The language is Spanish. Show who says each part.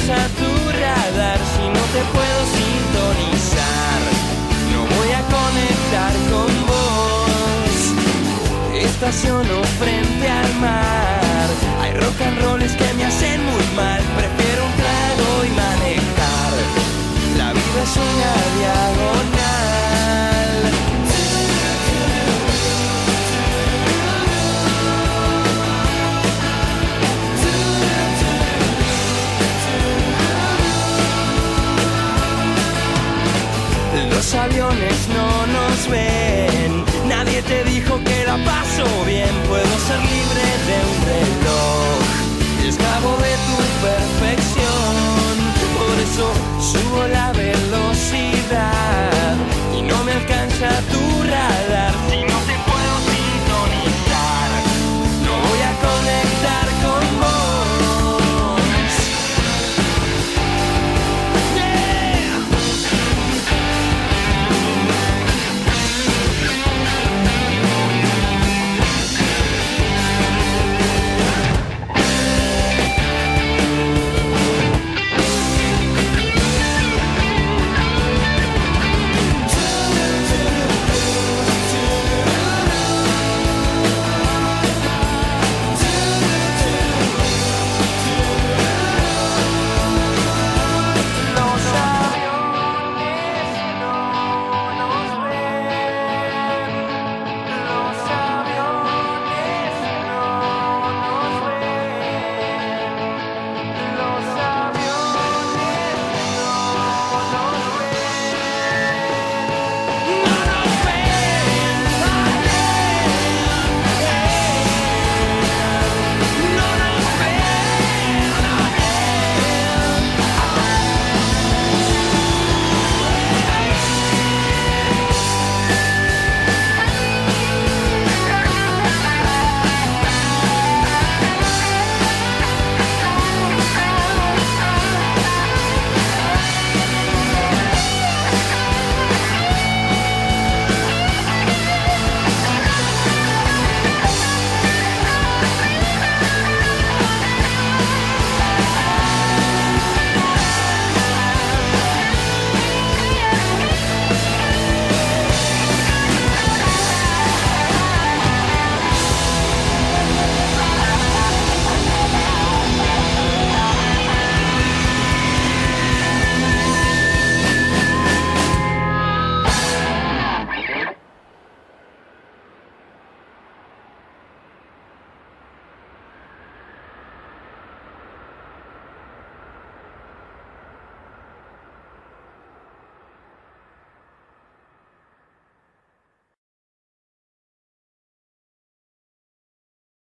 Speaker 1: a tu radar si no te puedo sintonizar? No voy a conectar con vos. Estaciono frente al mar. Hay rock and rolls que me hacen muy mal. Prefiero un trago y manejar. La vida es una diagonal. Los aviones no nos ven. Nadie te dijo que la paso bien. Puedo ser libre de un reloj, esclavo de tu perfección. Por eso subo la velocidad.